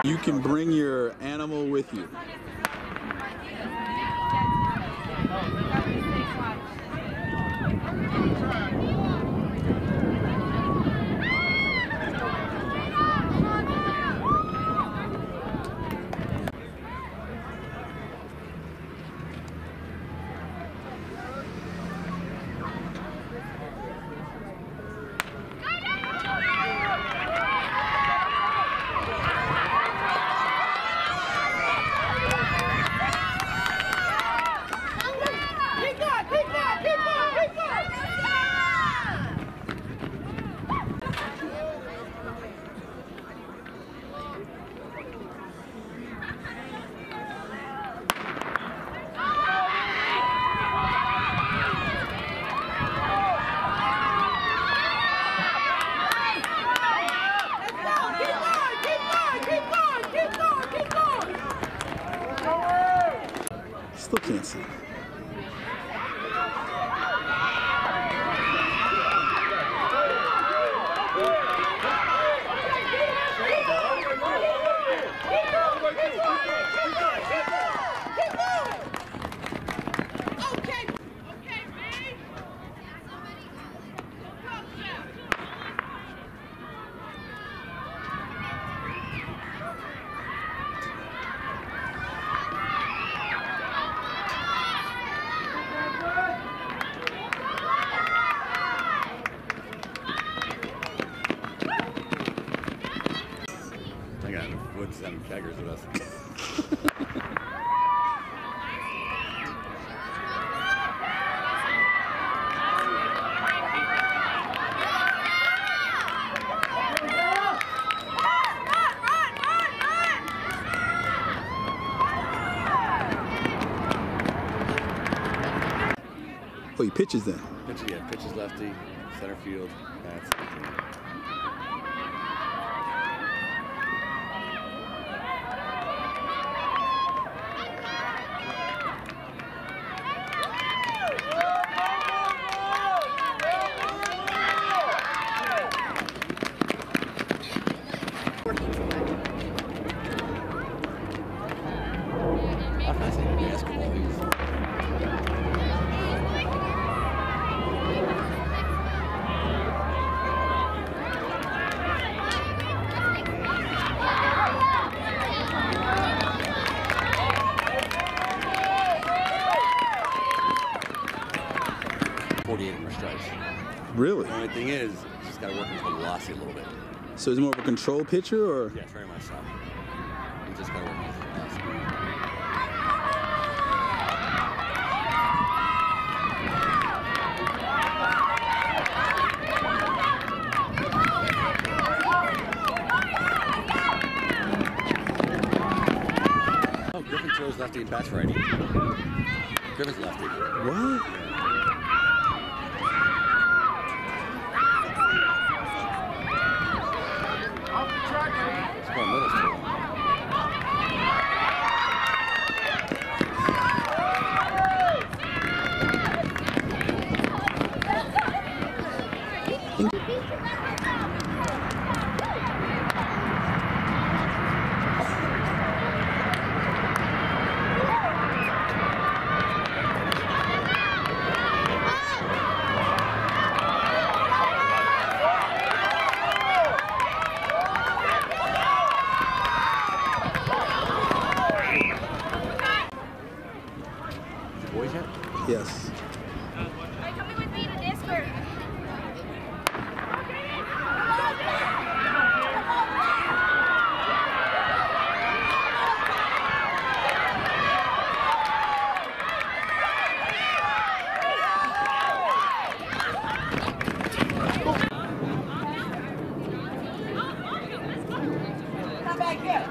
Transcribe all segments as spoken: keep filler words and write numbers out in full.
You can bring your animal with you. Still can't see. I got enough wood sending keggers with us. Oh, he pitches then? Pitch, yeah, pitches lefty, center field. That's it. forty-eight in strikes. Really? The only thing is, just got to work with the velocity a little bit. So is it more of a control pitcher, or? Yeah, very much so. You just got to work with the velocity. Oh, Griffin throws lefty and bats righty. Griffin's lefty. What? Yes. Are you coming with me to this or? Come back here.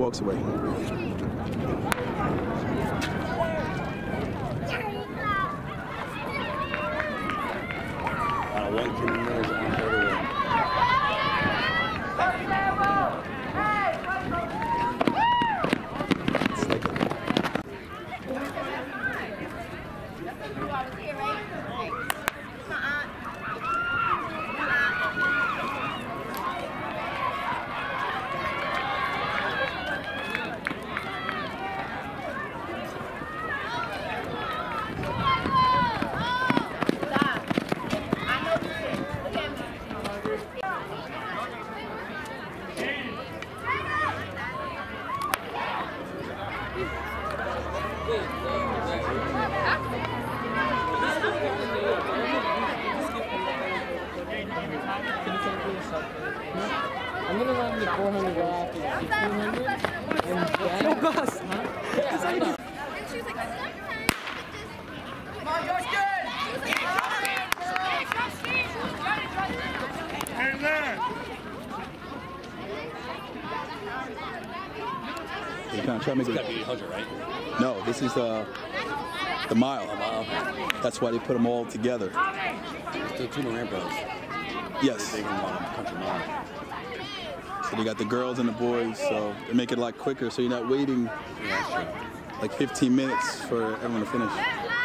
walks away. Uh, one kid in the middle is on third away. I'm gonna run the four hundred off to sixteen hundred. And no bus, huh? Yeah. Come on, Josh, good! Hey, there! They're kind of trying to make It's got to it. be eight hundred, right? No, this is uh, the mile. Oh, wow. That's why they put them all together. So two Moran Bros. Yes. Big and long country mile. So they got the girls and the boys, so they make it a lot quicker, so you're not waiting Yeah, that's true. like fifteen minutes for everyone to finish.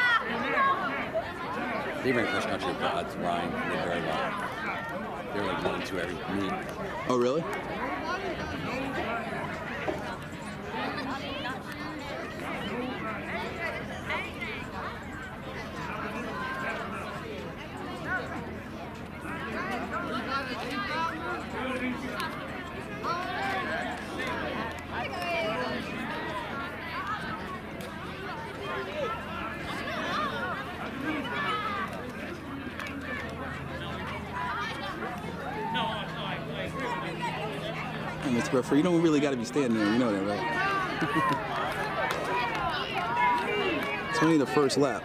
They ran cross country with God's Ryan. They did very well. They were like one and two every meet. Oh, really? And Mister Buffer, you don't really got to be standing there. You know that, right? It's only the first lap.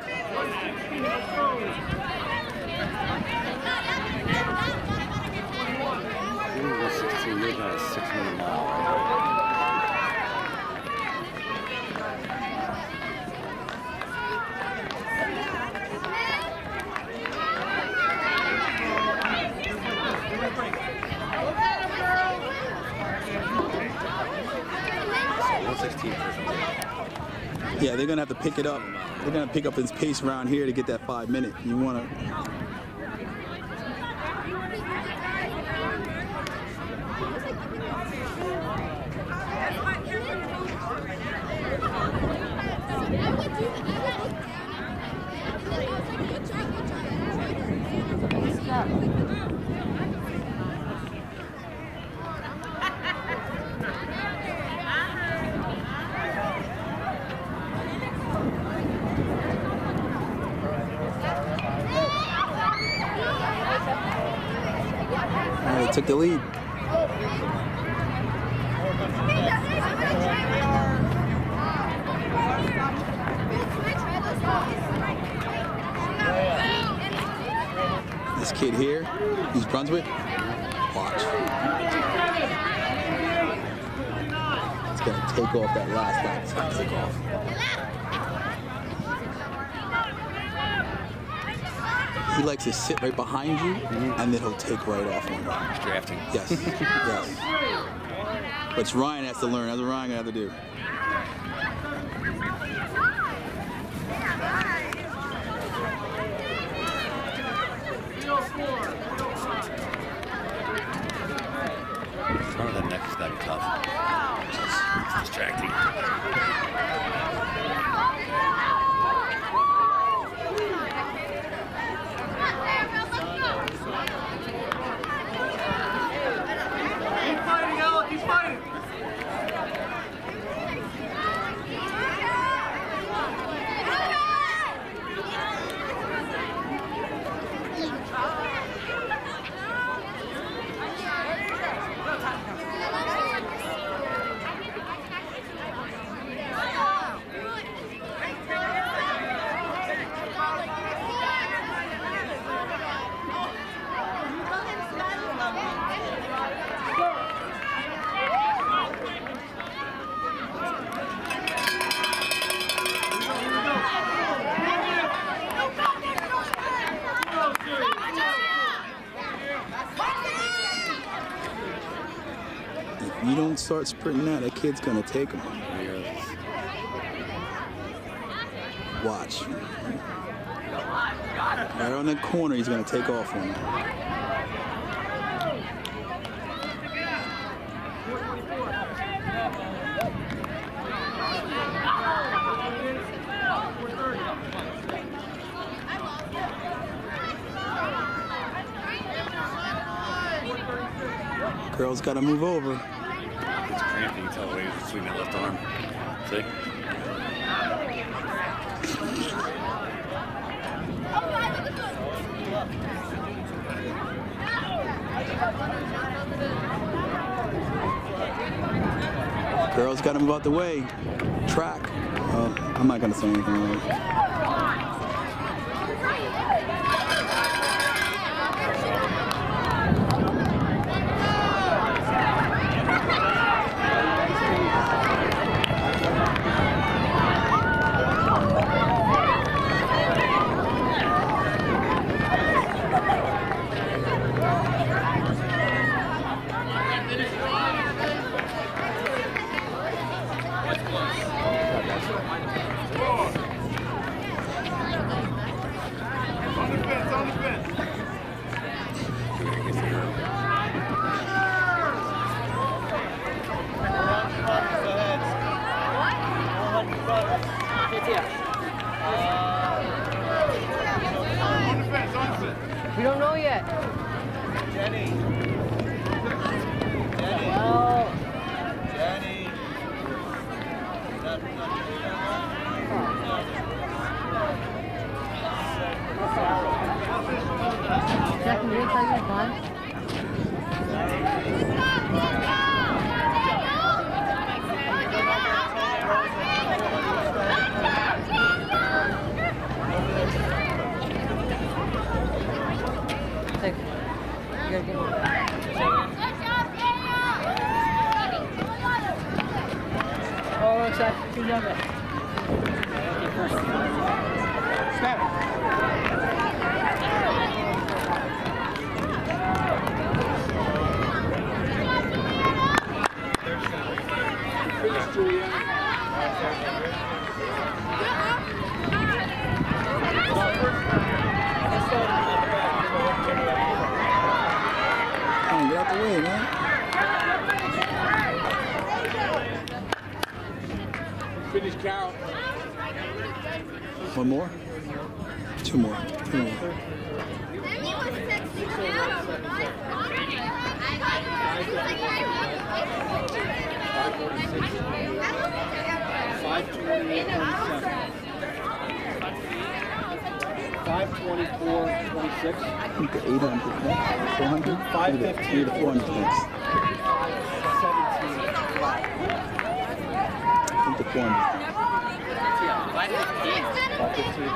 one sixteen, you're about a six minute mile. one sixteen for something. Yeah, they're gonna have to pick it up. They're gonna pick up his pace around here to get that five minute. You wanna? Oh, they took the lead. This kid here, he's Brunswick. Watch. It's gonna take off that last lap. It's gonna take off. He likes to sit right behind you, and then he'll take right off on you. He's drafting. Yes, yes. But Ryan has to learn. That's what Ryan got to do. One of the next that tough. It's distracting. He's fighting, Alec, he's fighting! starts sprinting out, that kid's gonna take him. Watch. Right on that corner, he's gonna take off on him. Girl's got to move over. It's cramping, you can tell the way he's swinging that left arm. See? Girl's got to move out the way. Track. Oh, I'm not going to say anything like that. We don't know yet. Jenny. Jenny. Well, Jenny. Jack, can you tell you fun? Take. You gotta get one. Oh, looks like you got it. Snap. Come on, get out the way, man. Finish count. One more? Two more. Two more. five twenty-four twenty-six. I think the eight hundred. four hundred? five Three fifteen. to four hundred next. I think the four hundred. five fifteen.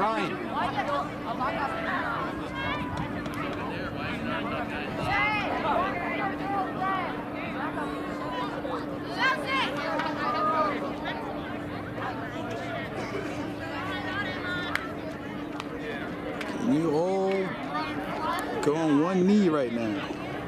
Ryan. Can you all go on one knee right now?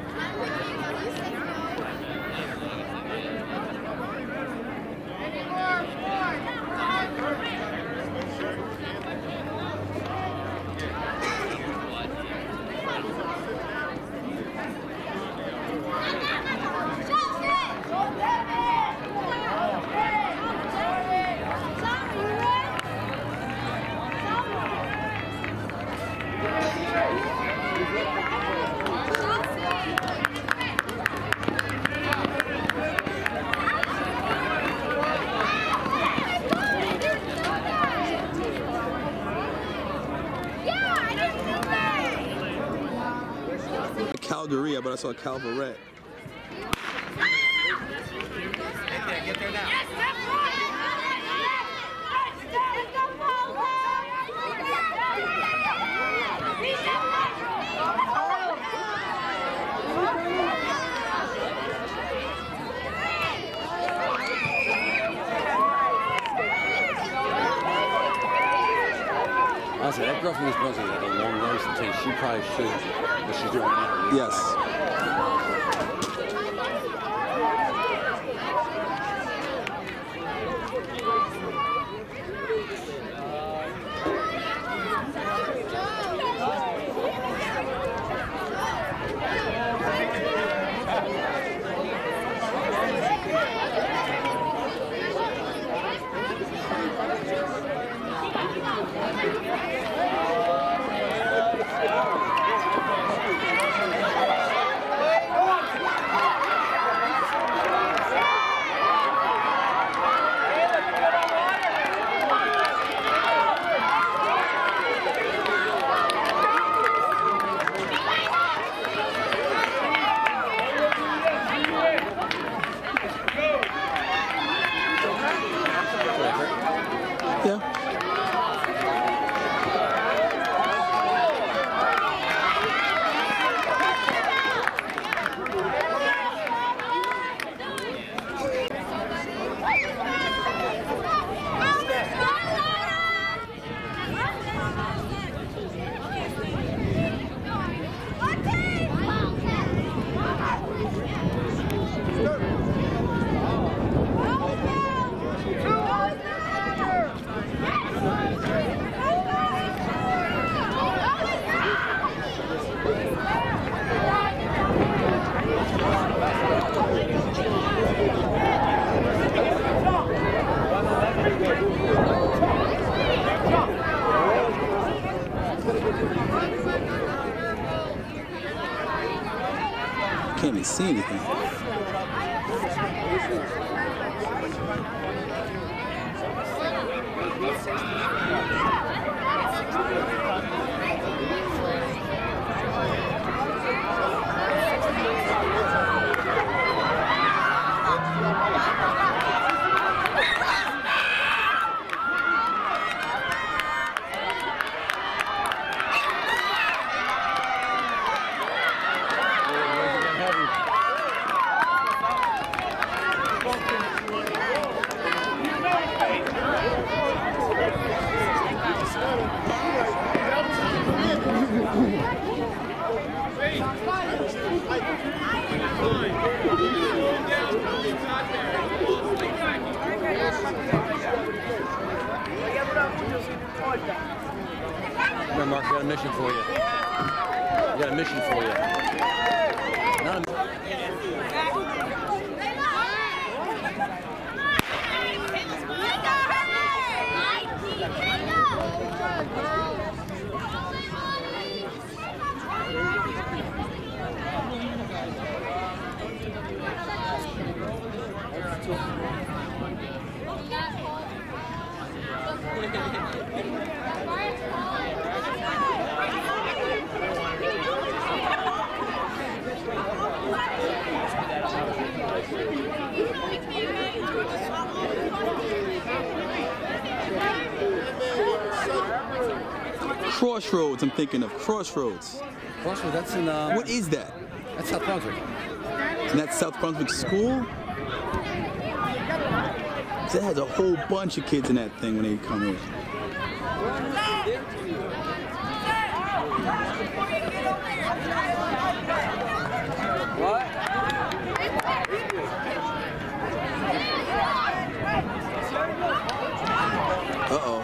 Calgary, but I saw Calvary. Get there, get there now. Honestly, that girl from East Brunswick had a long nose until she probably should, what she's doing now. Yes. Can't even see anything. Remember, Mark, I got a mission for you. I got a mission for you. Not a Crossroads, I'm thinking of Crossroads. Brunswick, that's in, uh... What is that? That's South Brunswick. And that's South Brunswick School? That has a whole bunch of kids in that thing when they come here. What? Uh-oh.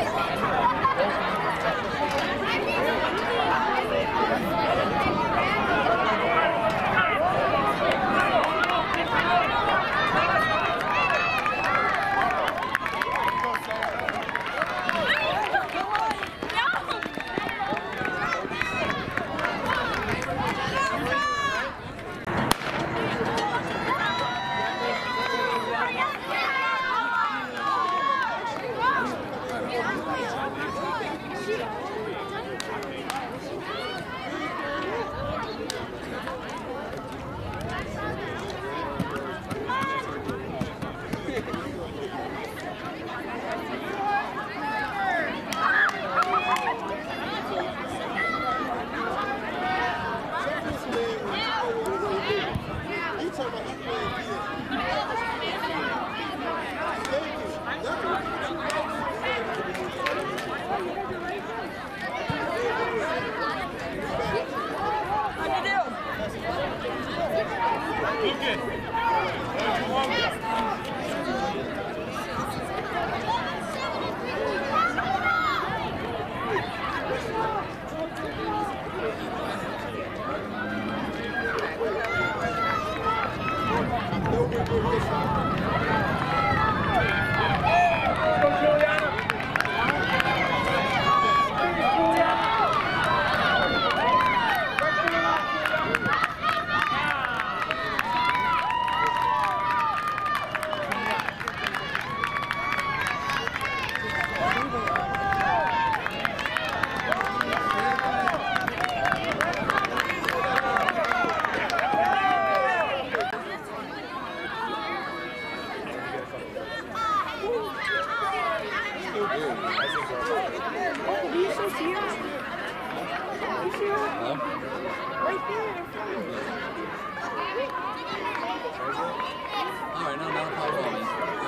Alright, no, no problem.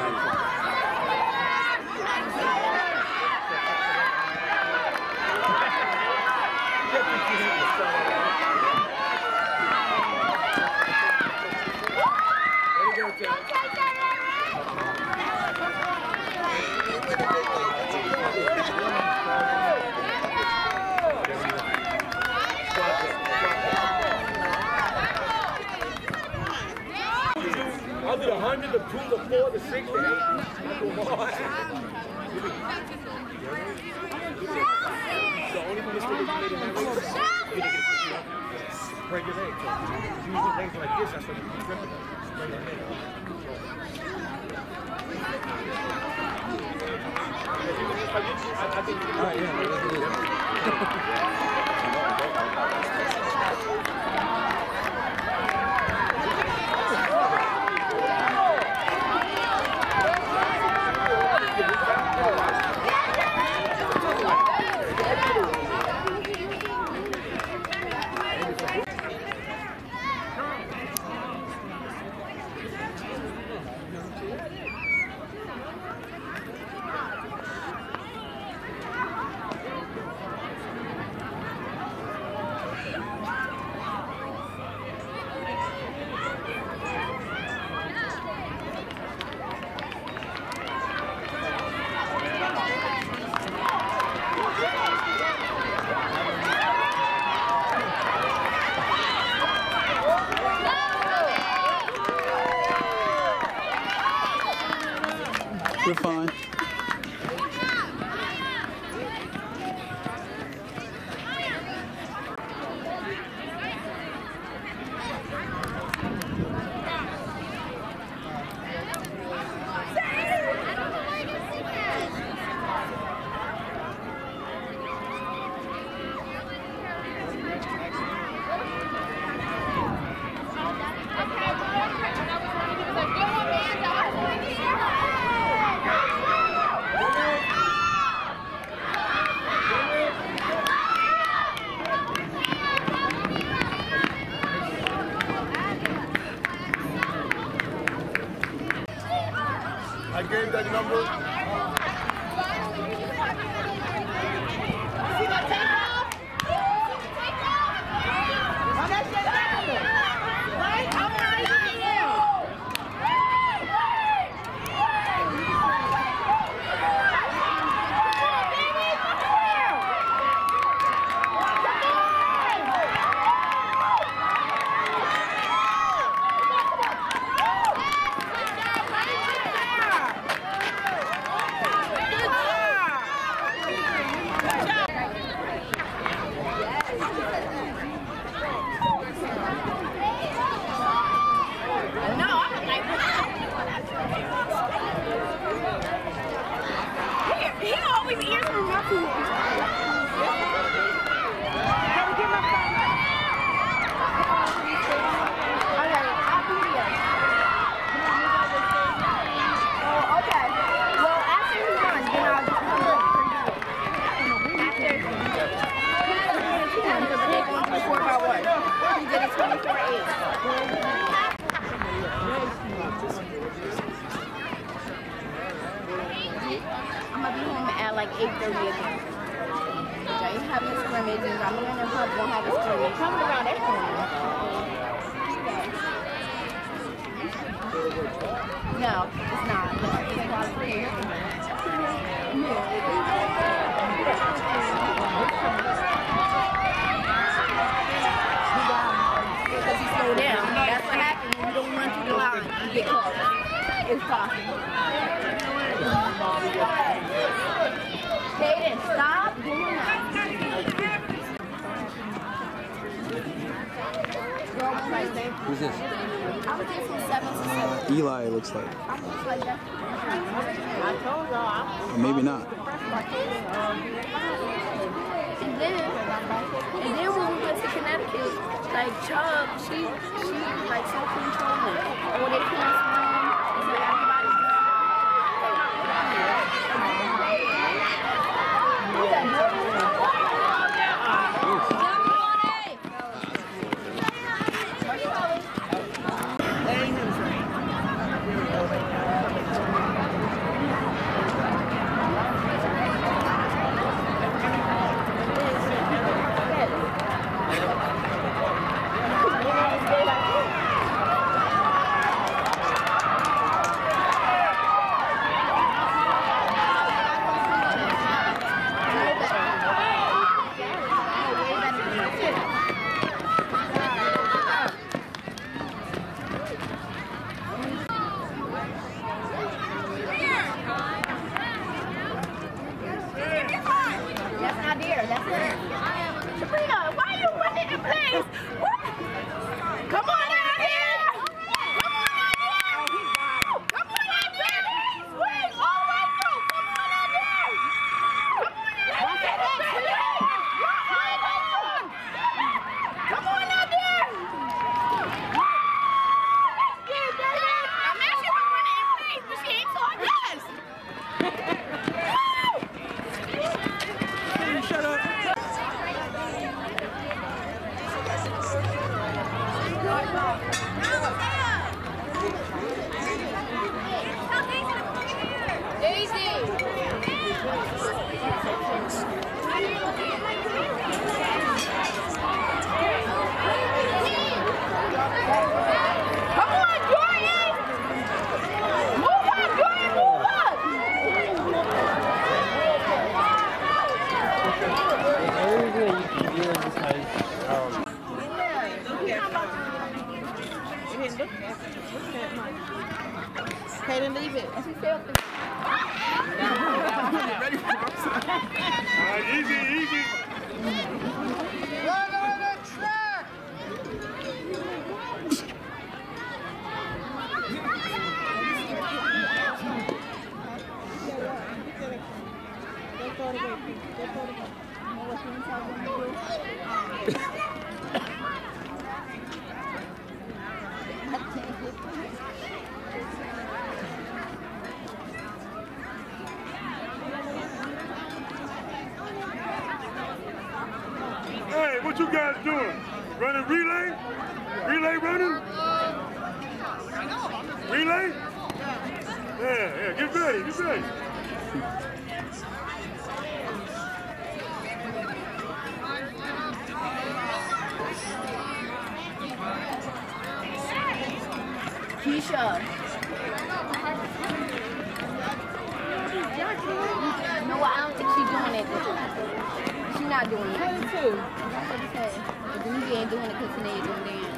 I'll do the hundred, the two, the four, the six, the eight. I'll do them all. The only mistake you made in that race, you didn't get to break your leg. If you use your legs like this, that's what you trip it. Break your leg. I think All right, yeah, let's do this. You're fine. Okay. eight thirty again. They ain't having scrimmages. I'm in the pub won't have a scrimmage. Coming around that corner. No, it's not. No, it's like all three. Because he slowed down. That's what happens when you don't run through the line. You get caught. It's possible. Hayden, stop doing that. Who's this? I was there from seven to seven. Uh, Eli, it looks like. I was like that. I told y'all. Or maybe not. And then, and then when we went to Connecticut, like Chubb, she, she like so controlling. And when they can't swim, it's like everybody's Hayden, leave it. And she said, Ready for it? Easy, easy. Run on the track! Hey, what you guys doing? Running relay? Relay running? Relay? Yeah, yeah, get ready, get ready. Keisha. No, I don't think she's doing it. She's not doing it. Hayden too. That's what it said. But then you ain't doing it because Tanae doing dance.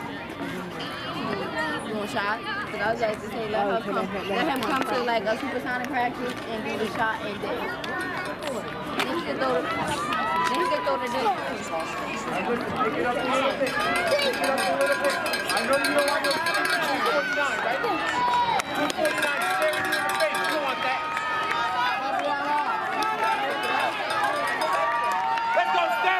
You want a shot? Because I was like to say, let her come, let him come to like a supersonic practice and do the shot and dance. Then he can throw the, then he can throw the dance. Pick it up a little bit. Pick it up a little bit. I know you don't want no two forty-nine, right? two forty-nine staring you in the face. You don't want that. Let's go, Steph!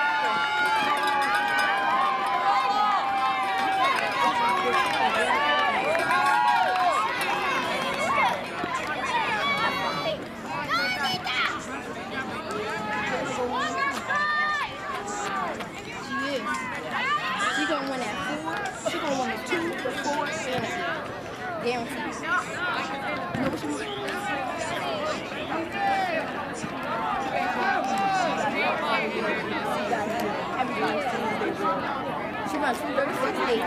She's gonna win at four. She's gonna win at two, four, and a guarantee. runs two thirty-six eight.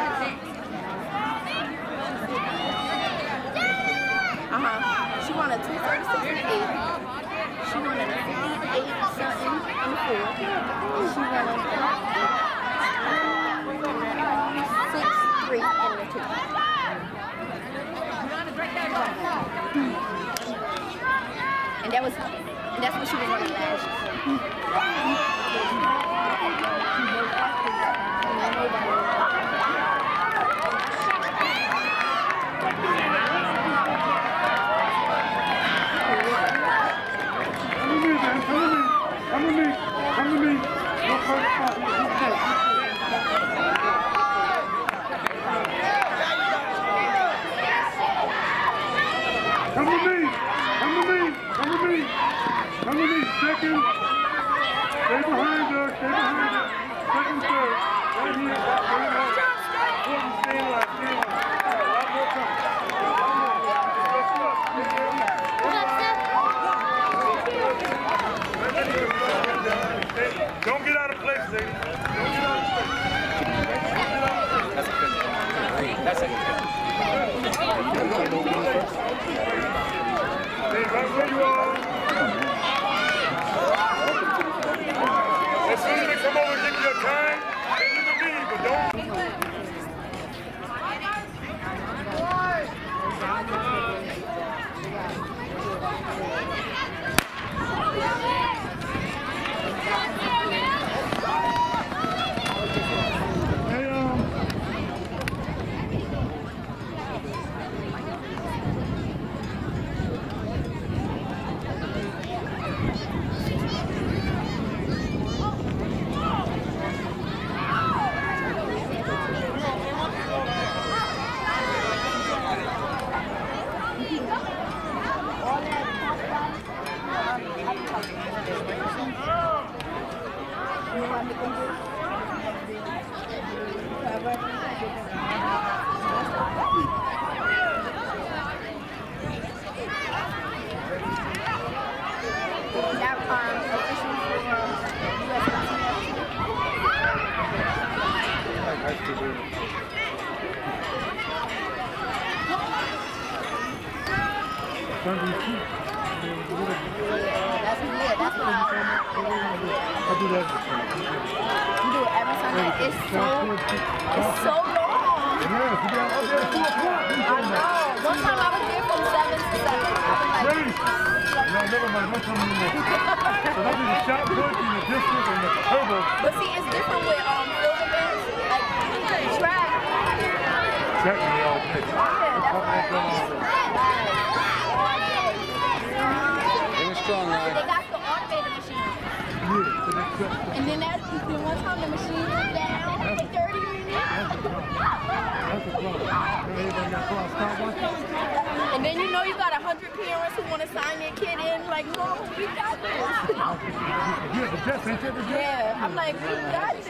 Uh-huh. She won a two thirty-six eight. She won a fifty-eight something in the four. And she won a six three in the two. And that was, and that's what she was running last year. Come with me, come with me. No first spot. Come with me, come with me, come with me. Come with me, second. Stay behind her, stay behind her. Second, third. Right here, right here. Important, stay in line, stay in line. A lot more time. Don't get out of place, lady. Don't get out of place. That's a good one. That's a good one. Stay right where you are. As soon as they come over and give you your time, then you can leave, but don't. Yeah, I'm like, we got this.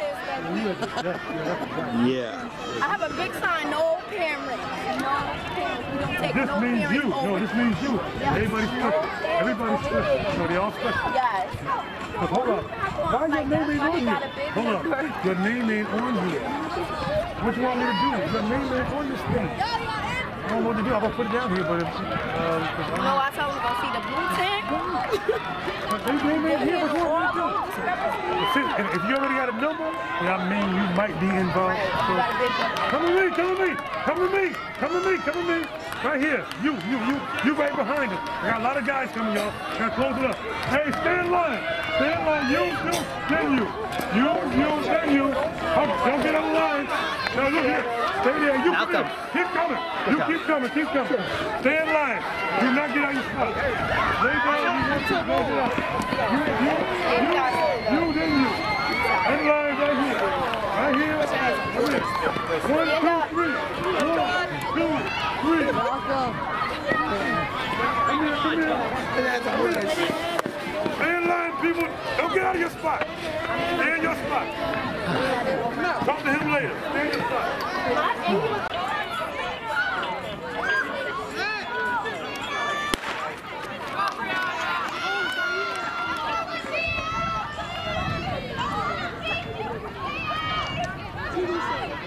Yeah. I have a big sign, no parents. No parents. We don't take This no means parents you. over. No, this means you. Everybody's special. Everybody's special. No, they all special. Yes. But hold up. Why your name ain't on here? Hold up. Your name ain't on here. What you want me to do? Your name ain't on this thing. I don't know what to do. I'm going to put it down here, but if, um, No, I thought we were going to see the blue tank. They name ain't here. What you want me to do? If, if you already got a number, then I mean you might be involved. So, come with me, come with me, come with me, come with me, come with me. Right here. You, you, you, you right behind us. I got a lot of guys coming, y'all. Gotta close it up. Hey, stay in line. Stay in line. You, you, then you. You, you, then you. Don't, don't get on the line. Now look here. Stay there. You come in. Keep coming. You keep coming. Keep coming. Stay in line. Do not get out your spot. Lay down. You want to close it up. You, you, you, you, then you. In line right here. Right here. Come here. One, two, three. One, two, three. Come here, come here. Stay in line, people. Don't get out of your spot. Stay in your spot. Talk to him later. Stay in your spot. T V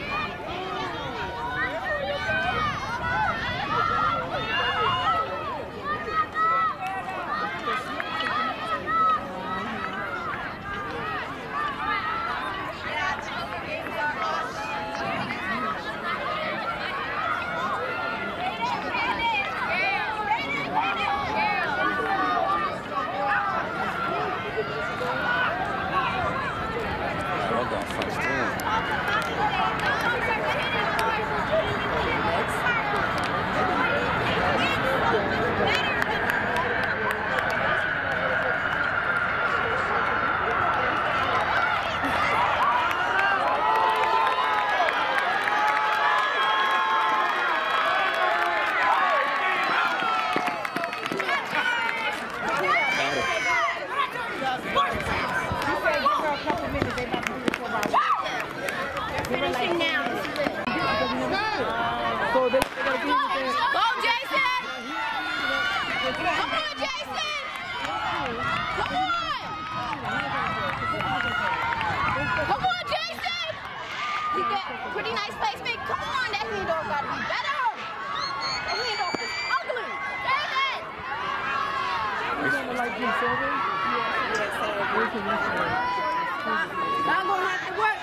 nice face, big. Come on, that handoff got to be better. That handoff is ugly. David! You gonna like this, Sayreville? I'm going to have to work.